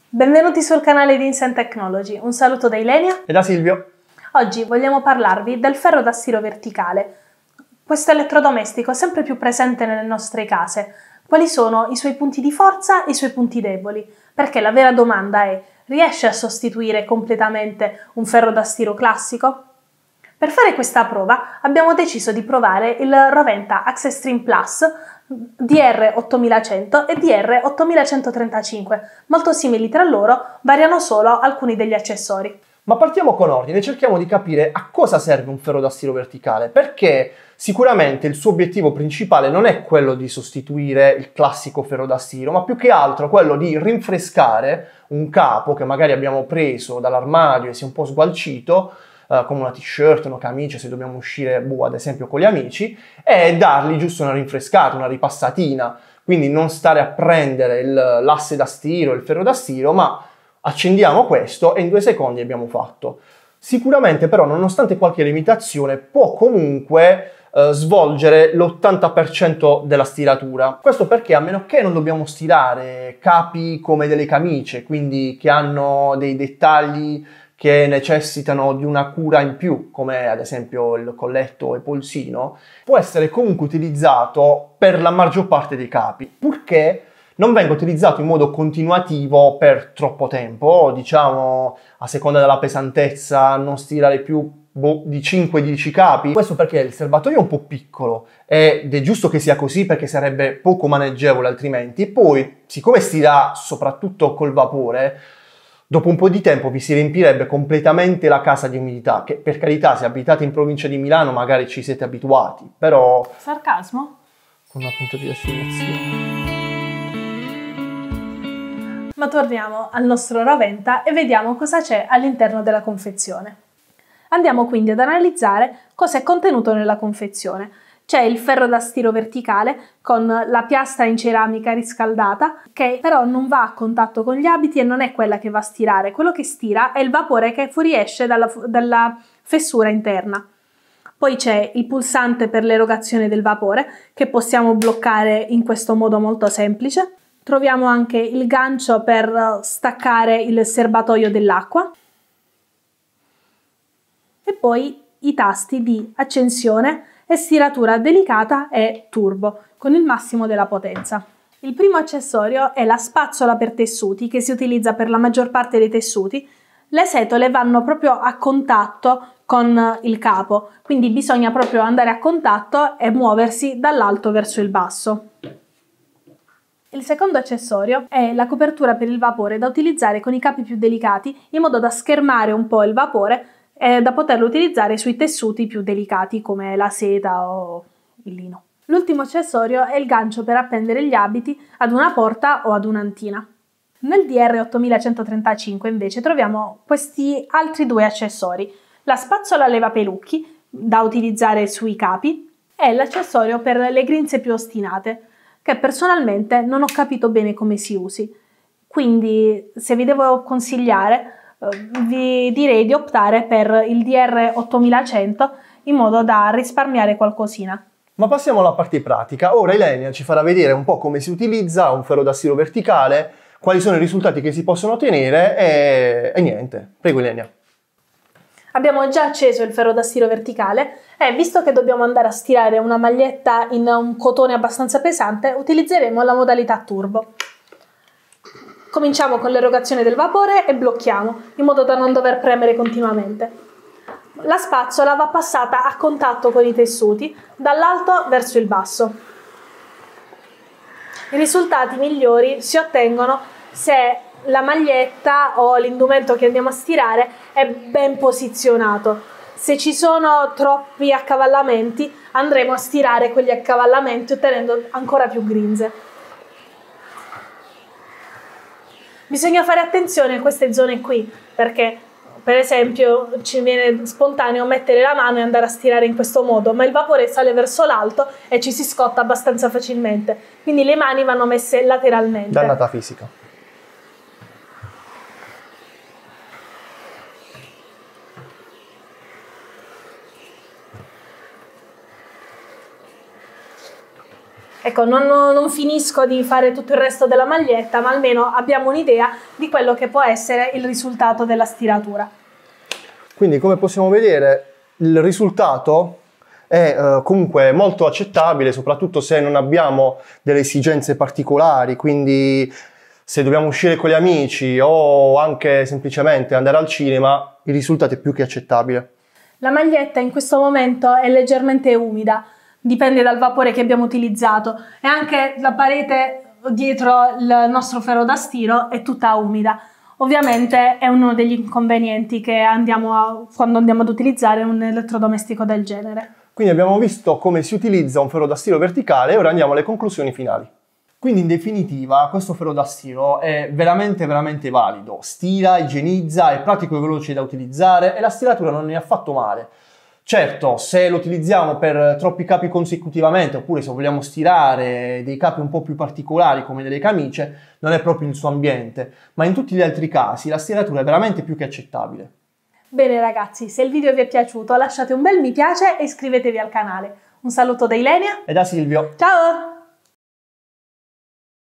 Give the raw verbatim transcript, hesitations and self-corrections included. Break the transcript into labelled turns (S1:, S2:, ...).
S1: Benvenuti sul canale di Instant Technology, un saluto da Ilenia
S2: e da Silvio.
S1: Oggi vogliamo parlarvi del ferro da stiro verticale. Questo elettrodomestico è sempre più presente nelle nostre case. Quali sono i suoi punti di forza e i suoi punti deboli? Perché la vera domanda è: riesce a sostituire completamente un ferro da stiro classico? Per fare questa prova abbiamo deciso di provare il Roventa AxeStream Plus D R ottomilacento e D R ottomilacentotrentacinque. Molto simili tra loro, variano solo alcuni degli accessori.
S2: Ma partiamo con ordine, cerchiamo di capire a cosa serve un ferro da stiro verticale, perché sicuramente il suo obiettivo principale non è quello di sostituire il classico ferro da stiro, ma più che altro quello di rinfrescare un capo che magari abbiamo preso dall'armadio e si è un po' sgualcito, Uh, come una t-shirt, una camicia, se dobbiamo uscire, boh, ad esempio con gli amici, e dargli giusto una rinfrescata, una ripassatina, quindi non stare a prendere il, l'asse da stiro, il ferro da stiro, ma accendiamo questo e in due secondi abbiamo fatto. Sicuramente però, nonostante qualche limitazione, può comunque uh, svolgere l'ottanta per cento della stiratura. Questo perché, a meno che non dobbiamo stirare capi come delle camicie, quindi che hanno dei dettagli che necessitano di una cura in più, come ad esempio il colletto e polsino, può essere comunque utilizzato per la maggior parte dei capi, purché non venga utilizzato in modo continuativo per troppo tempo, diciamo a seconda della pesantezza, non stirare più boh, di cinque dieci capi. Questo perché il serbatoio è un po' piccolo ed è giusto che sia così perché sarebbe poco maneggevole altrimenti. E poi, siccome stira soprattutto col vapore, dopo un po' di tempo vi si riempirebbe completamente la casa di umidità, che per carità, se abitate in provincia di Milano magari ci siete abituati, però...
S1: Sarcasmo?
S2: Con una punta di rassegnazione.
S1: Ma torniamo al nostro Roventa e vediamo cosa c'è all'interno della confezione. Andiamo quindi ad analizzare cosa è contenuto nella confezione. C'è il ferro da stiro verticale con la piastra in ceramica riscaldata, che però non va a contatto con gli abiti e non è quella che va a stirare. Quello che stira è il vapore che fuoriesce dalla, dalla fessura interna. Poi c'è il pulsante per l'erogazione del vapore, che possiamo bloccare in questo modo molto semplice. Troviamo anche il gancio per staccare il serbatoio dell'acqua. E poi i tasti di accensione e stiratura delicata e turbo, con il massimo della potenza. Il primo accessorio è la spazzola per tessuti, che si utilizza per la maggior parte dei tessuti. Le setole vanno proprio a contatto con il capo, quindi bisogna proprio andare a contatto e muoversi dall'alto verso il basso. Il secondo accessorio è la copertura per il vapore da utilizzare con i capi più delicati, in modo da schermare un po' il vapore e da poterlo utilizzare sui tessuti più delicati come la seta o il lino. L'ultimo accessorio è il gancio per appendere gli abiti ad una porta o ad un'antina. Nel D R ottomilacentotrentacinque invece troviamo questi altri due accessori: la spazzola levapelucchi da utilizzare sui capi e l'accessorio per le grinze più ostinate, che personalmente non ho capito bene come si usi. Quindi, se vi devo consigliare, vi direi di optare per il D R ottomilacento in modo da risparmiare qualcosina.
S2: Ma passiamo alla parte pratica. Ora Ilenia ci farà vedere un po' come si utilizza un ferro da stiro verticale, quali sono i risultati che si possono ottenere e, e niente. Prego Ilenia.
S1: Abbiamo già acceso il ferro da stiro verticale e, visto che dobbiamo andare a stirare una maglietta in un cotone abbastanza pesante, utilizzeremo la modalità turbo. Cominciamo con l'erogazione del vapore e blocchiamo, in modo da non dover premere continuamente. La spazzola va passata a contatto con i tessuti, dall'alto verso il basso. I risultati migliori si ottengono se la maglietta o l'indumento che andiamo a stirare è ben posizionato. Se ci sono troppi accavallamenti, andremo a stirare quegli accavallamenti ottenendo ancora più grinze. Bisogna fare attenzione a queste zone qui, perché per esempio ci viene spontaneo mettere la mano e andare a stirare in questo modo, ma il vapore sale verso l'alto e ci si scotta abbastanza facilmente, quindi le mani vanno messe lateralmente.
S2: Dannata fisica.
S1: Ecco, non, non finisco di fare tutto il resto della maglietta, ma almeno abbiamo un'idea di quello che può essere il risultato della stiratura.
S2: Quindi, come possiamo vedere, il risultato è eh, comunque molto accettabile, soprattutto se non abbiamo delle esigenze particolari, quindi se dobbiamo uscire con gli amici o anche semplicemente andare al cinema, il risultato è più che accettabile.
S1: La maglietta in questo momento è leggermente umida, dipende dal vapore che abbiamo utilizzato, e anche la parete dietro il nostro ferro da stiro è tutta umida. Ovviamente è uno degli inconvenienti che andiamo a, quando andiamo ad utilizzare un elettrodomestico del genere.
S2: Quindi abbiamo visto come si utilizza un ferro da stiro verticale e ora andiamo alle conclusioni finali. Quindi in definitiva questo ferro da stiro è veramente veramente valido, stira, igienizza, è pratico e veloce da utilizzare e la stiratura non è affatto male. Certo, se lo utilizziamo per troppi capi consecutivamente oppure se vogliamo stirare dei capi un po' più particolari come delle camicie, non è proprio il suo ambiente, ma in tutti gli altri casi la stiratura è veramente più che accettabile.
S1: Bene ragazzi, se il video vi è piaciuto lasciate un bel mi piace e iscrivetevi al canale. Un saluto da Ilenia
S2: E da Silvio.
S1: Ciao!